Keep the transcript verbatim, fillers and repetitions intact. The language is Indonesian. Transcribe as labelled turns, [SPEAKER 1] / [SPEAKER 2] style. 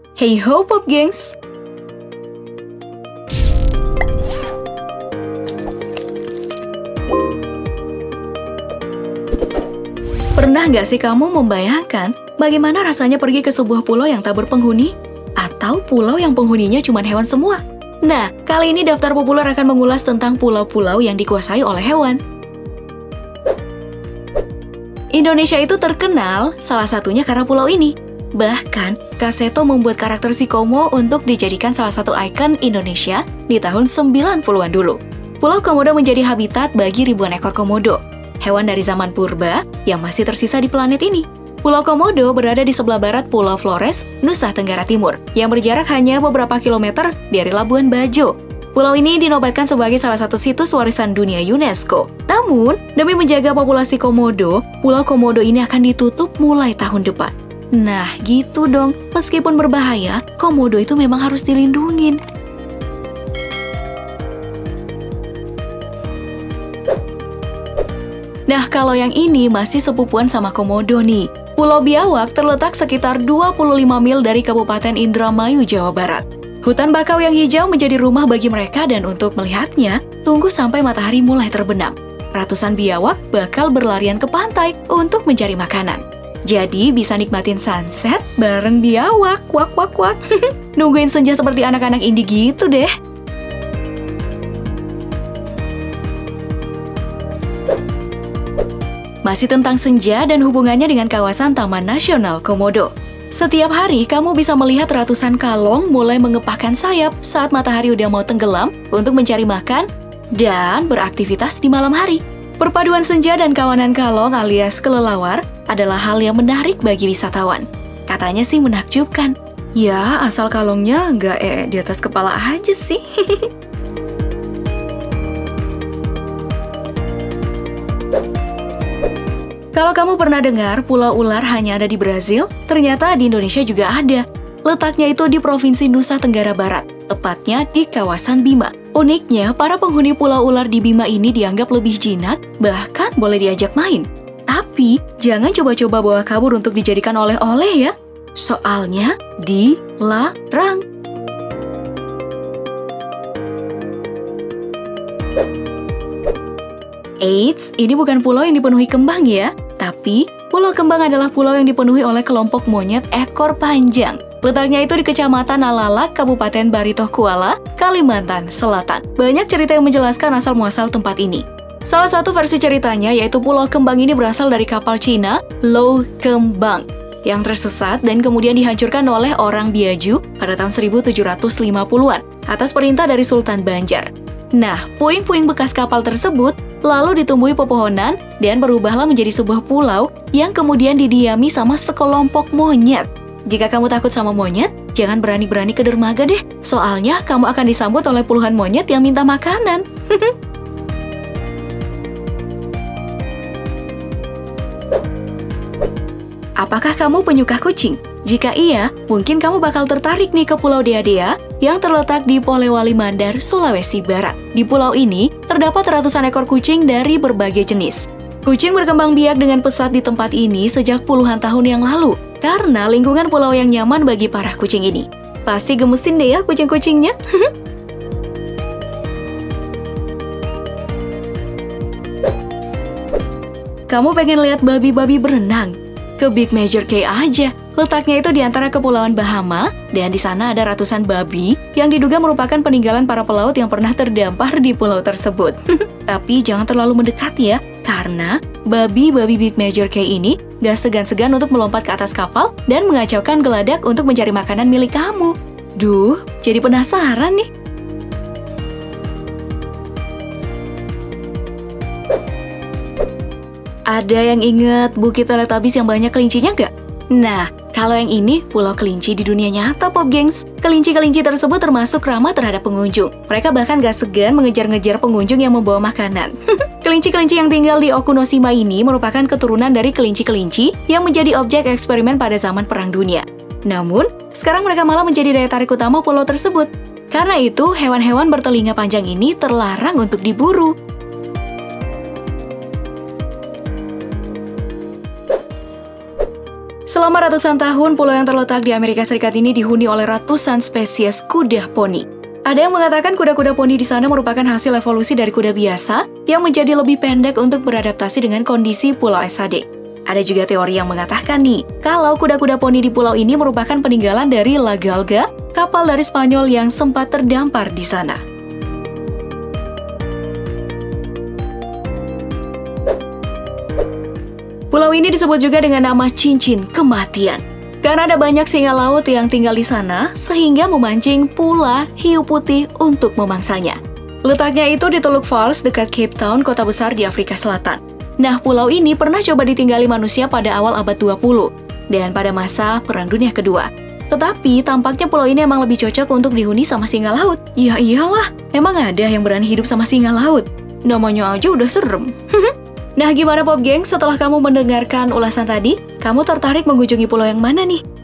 [SPEAKER 1] Hey ho Pop Gengs! Pernah nggak sih kamu membayangkan bagaimana rasanya pergi ke sebuah pulau yang tak berpenghuni? Atau pulau yang penghuninya cuma hewan semua? Nah, kali ini Daftar Populer akan mengulas tentang pulau-pulau yang dikuasai oleh hewan. Indonesia itu terkenal salah satunya karena pulau ini. Bahkan, Kak Seto membuat karakter si Komo untuk dijadikan salah satu ikon Indonesia di tahun sembilan puluhan dulu. Pulau Komodo menjadi habitat bagi ribuan ekor komodo, hewan dari zaman purba yang masih tersisa di planet ini. Pulau Komodo berada di sebelah barat Pulau Flores, Nusa Tenggara Timur, yang berjarak hanya beberapa kilometer dari Labuan Bajo. Pulau ini dinobatkan sebagai salah satu situs warisan dunia UNESCO. Namun, demi menjaga populasi komodo, Pulau Komodo ini akan ditutup mulai tahun depan. Nah, gitu dong. Meskipun berbahaya, komodo itu memang harus dilindungin. Nah, kalau yang ini masih sepupuan sama komodo nih. Pulau Biawak terletak sekitar dua puluh lima mil dari Kabupaten Indramayu, Jawa Barat. Hutan bakau yang hijau menjadi rumah bagi mereka dan untuk melihatnya, tunggu sampai matahari mulai terbenam. Ratusan biawak bakal berlarian ke pantai untuk mencari makanan. Jadi bisa nikmatin sunset bareng biawak, wak wak wak. Nungguin senja seperti anak-anak indie gitu deh. Masih tentang senja dan hubungannya dengan kawasan Taman Nasional Komodo. Setiap hari kamu bisa melihat ratusan kalong mulai mengepakkan sayap saat matahari udah mau tenggelam untuk mencari makan dan beraktivitas di malam hari. Perpaduan senja dan kawanan kalong alias kelelawar adalah hal yang menarik bagi wisatawan. Katanya sih menakjubkan. Ya, asal kalongnya nggak eh di atas kepala aja sih. Kalau kamu pernah dengar pulau ular hanya ada di Brazil, ternyata di Indonesia juga ada. Letaknya itu di Provinsi Nusa Tenggara Barat, tepatnya di kawasan Bima. Uniknya, para penghuni pulau ular di Bima ini dianggap lebih jinak, bahkan boleh diajak main. Tapi, jangan coba-coba bawa kabur untuk dijadikan oleh-oleh ya. Soalnya, dilarang. Eits, ini bukan pulau yang dipenuhi kembang ya. Tapi, Pulau Kembang adalah pulau yang dipenuhi oleh kelompok monyet ekor panjang. Letaknya itu di Kecamatan Nalalak, Kabupaten Baritoh Kuala, Kalimantan Selatan. Banyak cerita yang menjelaskan asal-muasal tempat ini. Salah satu versi ceritanya yaitu Pulau Kembang ini berasal dari kapal Cina, Lo Kembang, yang tersesat dan kemudian dihancurkan oleh orang Biaju pada tahun seribu tujuh ratus lima puluhan atas perintah dari Sultan Banjar. Nah, puing-puing bekas kapal tersebut lalu ditumbuhi pepohonan dan berubahlah menjadi sebuah pulau yang kemudian didiami sama sekelompok monyet. Jika kamu takut sama monyet, jangan berani-berani ke dermaga deh. Soalnya kamu akan disambut oleh puluhan monyet yang minta makanan. Apakah kamu penyuka kucing? Jika iya, mungkin kamu bakal tertarik nih ke Pulau Dea-Dea yang terletak di Polewali Mandar, Sulawesi Barat. Di pulau ini, terdapat ratusan ekor kucing dari berbagai jenis. Kucing berkembang biak dengan pesat di tempat ini sejak puluhan tahun yang lalu, karena lingkungan pulau yang nyaman bagi para kucing ini. Pasti gemesin deh ya kucing-kucingnya. Kamu pengen lihat babi-babi berenang? Ke Big Major Cay aja. Letaknya itu di antara Kepulauan Bahama, dan di sana ada ratusan babi yang diduga merupakan peninggalan para pelaut yang pernah terdampar di pulau tersebut. Tapi jangan terlalu mendekat ya, karena babi-babi Big Major Cay ini gak segan-segan untuk melompat ke atas kapal dan mengacaukan geladak untuk mencari makanan milik kamu. Duh, jadi penasaran nih. Ada yang inget Bukit Teletubbies yang banyak kelincinya nggak? Nah, kalau yang ini Pulau Kelinci di dunia nyata, Pop Gengs. Kelinci-kelinci tersebut termasuk ramah terhadap pengunjung. Mereka bahkan gak segan mengejar-ngejar pengunjung yang membawa makanan. Kelinci-kelinci yang tinggal di Okunoshima ini merupakan keturunan dari kelinci-kelinci yang menjadi objek eksperimen pada zaman Perang Dunia. Namun, sekarang mereka malah menjadi daya tarik utama pulau tersebut. Karena itu, hewan-hewan bertelinga panjang ini terlarang untuk diburu. Selama ratusan tahun, pulau yang terletak di Amerika Serikat ini dihuni oleh ratusan spesies kuda poni. Ada yang mengatakan kuda-kuda poni di sana merupakan hasil evolusi dari kuda biasa yang menjadi lebih pendek untuk beradaptasi dengan kondisi Pulau S H D. Ada juga teori yang mengatakan nih, kalau kuda-kuda poni di pulau ini merupakan peninggalan dari La Galga, kapal dari Spanyol yang sempat terdampar di sana. Pulau ini disebut juga dengan nama cincin kematian. Karena ada banyak singa laut yang tinggal di sana, sehingga memancing pula hiu putih untuk memangsanya. Letaknya itu di Teluk Falls dekat Cape Town, kota besar di Afrika Selatan. Nah, pulau ini pernah coba ditinggali manusia pada awal abad dua puluh, dan pada masa Perang Dunia Kedua. Tetapi, tampaknya pulau ini emang lebih cocok untuk dihuni sama singa laut. Ya iyalah, emang ada yang berani hidup sama singa laut? Namanya aja udah serem. Nah, gimana Pop Geng? Setelah kamu mendengarkan ulasan tadi, kamu tertarik mengunjungi pulau yang mana nih?